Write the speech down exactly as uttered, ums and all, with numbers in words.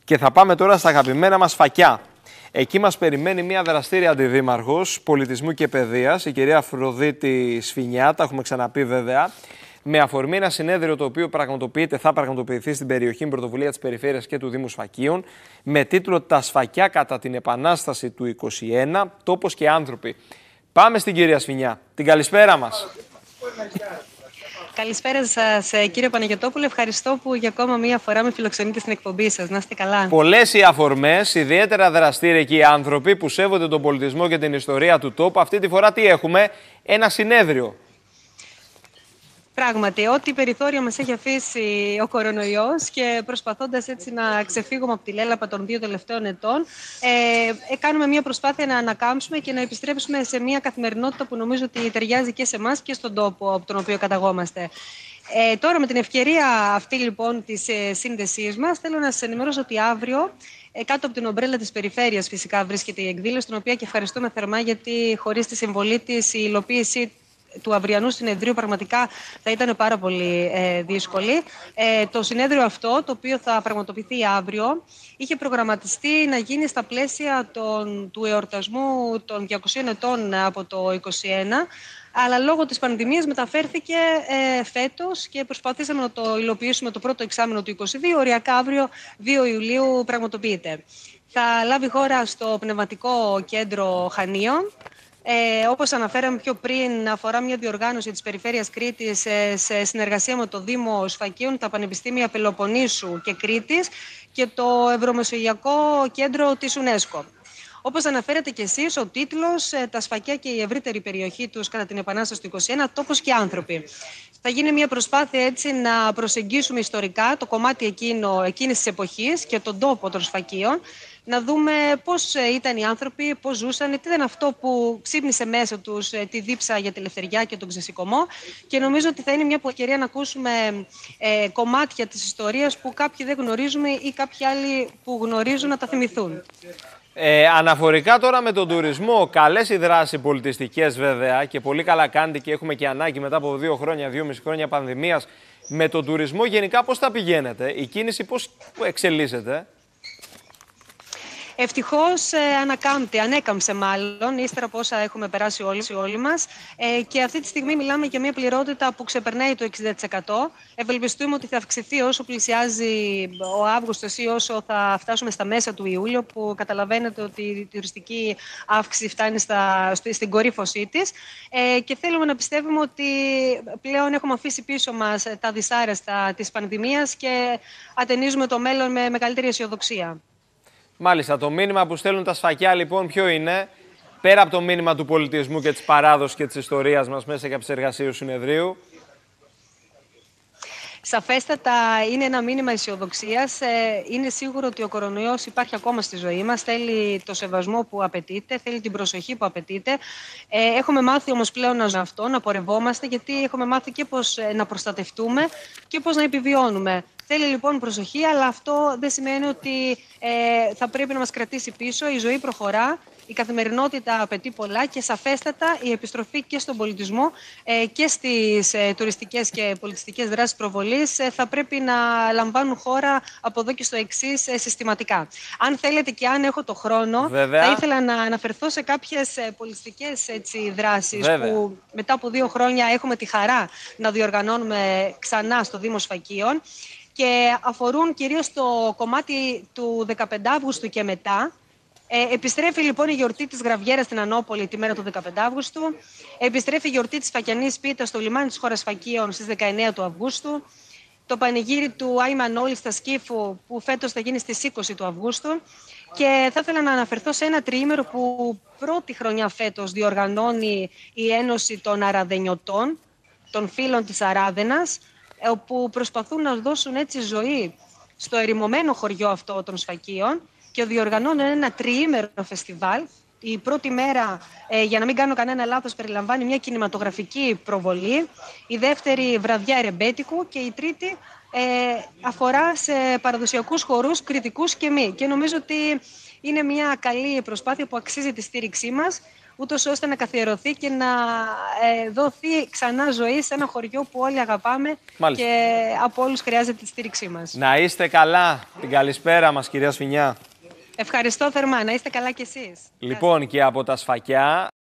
Και θα πάμε τώρα στα αγαπημένα μας Φακιά. Εκεί μας περιμένει μια δραστήρια αντιδήμαρχος πολιτισμού και παιδείας, η κυρία Αφροδίτη Σφινιά, τα έχουμε ξαναπεί βέβαια, με αφορμή ένα συνέδριο το οποίο πραγματοποιείται, θα πραγματοποιηθεί στην περιοχή με πρωτοβουλία της Περιφέρειας και του Δήμου Σφακίων, με τίτλο «Τα Σφακιά κατά την Επανάσταση του είκοσι ένα, τόπος και άνθρωποι». Πάμε στην κυρία Σφινιά. Την καλησπέρα μας. Καλησπέρα σας, κύριε Παναγιωτόπουλο. Ευχαριστώ που για ακόμα μία φορά με φιλοξενείτε στην εκπομπή σας. Να είστε καλά. Πολλές οι αφορμές, ιδιαίτερα δραστήριοι και οι άνθρωποι που σέβονται τον πολιτισμό και την ιστορία του τόπου. Αυτή τη φορά τι έχουμε? Ένα συνέδριο. Πράγματι, ό,τι περιθώρια μας έχει αφήσει ο κορονοϊός και προσπαθώντας έτσι να ξεφύγουμε από τη λέλαπα των δύο τελευταίων ετών, ε, κάνουμε μια προσπάθεια να ανακάμψουμε και να επιστρέψουμε σε μια καθημερινότητα που νομίζω ότι ταιριάζει και σε εμάς και στον τόπο από τον οποίο καταγόμαστε. Ε, τώρα με την ευκαιρία αυτή λοιπόν της ε, σύνδεσής μας, θέλω να σας ενημερώσω ότι αύριο, ε, κάτω από την ομπρέλα της Περιφέρειας φυσικά βρίσκεται η εκδήλωση, την οποία και ευχαριστούμε θερμά, γιατί χωρίς τη συμβολή της η υλοποίηση του αυριανού συνεδρίου πραγματικά θα ήταν πάρα πολύ ε, δύσκολη. Ε, το συνέδριο αυτό, το οποίο θα πραγματοποιηθεί αύριο, είχε προγραμματιστεί να γίνει στα πλαίσια των, του εορτασμού των διακοσίων ετών από το είκοσι ένα, αλλά λόγω της πανδημίας μεταφέρθηκε ε, φέτος και προσπαθήσαμε να το υλοποιήσουμε το πρώτο εξάμηνο του είκοσι δύο, οριακά αύριο δύο Ιουλίου πραγματοποιείται. Θα λάβει χώρα στο Πνευματικό Κέντρο Χανίων. Ε, όπως αναφέραμε πιο πριν, αφορά μια διοργάνωση της Περιφέρειας Κρήτης σε, σε συνεργασία με το Δήμο Σφακίων, τα Πανεπιστήμια Πελοποννήσου και Κρήτης και το Ευρωμεσογειακό Κέντρο της UNESCO. Όπως αναφέρετε και εσείς, ο τίτλος «Τα Σφακιά και η ευρύτερη περιοχή τους κατά την Επανάσταση του είκοσι ένα, τόπος και άνθρωποι». Θα γίνει μια προσπάθεια έτσι να προσεγγίσουμε ιστορικά το κομμάτι εκείνο, εκείνης της εποχής και τον τόπο των Σφακίων, να δούμε πώς ήταν οι άνθρωποι, πώς ζούσαν, τι ήταν αυτό που ξύπνησε μέσα τους τη δίψα για τη ελευθεριά και τον ξεσηκωμό, και νομίζω ότι θα είναι μια ευκαιρία να ακούσουμε ε, κομμάτια της ιστορίας που κάποιοι δεν γνωρίζουμε ή κάποιοι άλλοι που γνωρίζουν να τα θυμηθούν. Ε, αναφορικά τώρα με τον τουρισμό, καλές οι δράσεις πολιτιστικές βέβαια και πολύ καλά κάνετε και έχουμε και ανάγκη μετά από δύο χρόνια, δυόμιση χρόνια πανδημίας. Με τον τουρισμό γενικά πώς θα πηγαίνετε, η κίνηση πώς εξελίσσεται? Ευτυχώς ε, ανακάμπτει, ανέκαμψε μάλλον, ύστερα από όσα έχουμε περάσει όλοι, όλοι μας. Ε, και αυτή τη στιγμή μιλάμε για μια πληρότητα που ξεπερνάει το εξήντα τοις εκατό. Ευελπιστούμε ότι θα αυξηθεί όσο πλησιάζει ο Αύγουστος ή όσο θα φτάσουμε στα μέσα του Ιούλιο, που καταλαβαίνετε ότι η τουριστική αύξηση φτάνει στα, στην κορύφωσή της. Ε, και θέλουμε να πιστεύουμε ότι πλέον έχουμε αφήσει πίσω μας τα δυσάρεστα της πανδημίας και ατενίζουμε το μέλλον με μεγαλύτερη αισιοδοξία. Μάλιστα, το μήνυμα που στέλνουν τα Σφακιά λοιπόν ποιο είναι, πέρα από το μήνυμα του πολιτισμού και της παράδοσης και της ιστορίας μας μέσα και από τις εργασίες του συνεδρίου? Σαφέστατα είναι ένα μήνυμα αισιοδοξίας. Είναι σίγουρο ότι ο κορονοϊός υπάρχει ακόμα στη ζωή μας. Θέλει το σεβασμό που απαιτείται, θέλει την προσοχή που απαιτείται. Έχουμε μάθει όμως πλέον να ζούμε αυτό, να πορευόμαστε, γιατί έχουμε μάθει και πώς να προστατευτούμε και πώς να επιβιώνουμε. Θέλει λοιπόν προσοχή, αλλά αυτό δεν σημαίνει ότι ε, θα πρέπει να μας κρατήσει πίσω. Η ζωή προχωρά, η καθημερινότητα απαιτεί πολλά και σαφέστατα η επιστροφή και στον πολιτισμό ε, και στις ε, τουριστικές και πολιτιστικές δράσεις προβολής ε, θα πρέπει να λαμβάνουν χώρα από εδώ και στο εξής ε, συστηματικά. Αν θέλετε και αν έχω το χρόνο, βέβαια, θα ήθελα να αναφερθώ σε κάποιες ε, πολιτιστικές έτσι, δράσεις, βέβαια, που μετά από δύο χρόνια έχουμε τη χαρά να διοργανώνουμε ξανά στο Δήμο Σφακίων και αφορούν κυρίως το κομμάτι του δεκαπέντε Αυγούστου και μετά. Ε, επιστρέφει λοιπόν η γιορτή της Γραβιέρας στην Ανόπολη τη μέρα του δεκαπέντε Αυγούστου. Επιστρέφει η γιορτή της Φακιανής Πίτας στο λιμάνι της χώρας Φακίων στις δεκαεννέα του Αυγούστου. Το πανηγύρι του Άι Μανώλη στα Σκύφου που φέτος θα γίνει στις είκοσι του Αυγούστου. Και θα ήθελα να αναφερθώ σε ένα τριήμερο που πρώτη χρονιά φέτος διοργανώνει η Ένωση των Αραδενιωτών, των φίλων της Αράδενας, όπου προσπαθούν να δώσουν έτσι ζωή στο ερημωμένο χωριό αυτό των Σφακίων και διοργανώνουν ένα τριήμερο φεστιβάλ. Η πρώτη μέρα, ε, για να μην κάνω κανένα λάθος, περιλαμβάνει μια κινηματογραφική προβολή, η δεύτερη βραδιά ρεμπέτικου και η τρίτη ε, αφορά σε παραδοσιακούς χορούς, κριτικούς και μη. Και νομίζω ότι είναι μια καλή προσπάθεια που αξίζει τη στήριξή μας, ούτως ώστε να καθιερωθεί και να ε, δοθεί ξανά ζωή σε ένα χωριό που όλοι αγαπάμε. Μάλιστα. Και από όλους χρειάζεται τη στήριξή μας. Να είστε καλά. Την καλησπέρα μας, κυρία Σφινιά. Ευχαριστώ θερμά. Να είστε καλά κι εσείς. Λοιπόν, και από τα Σφακιά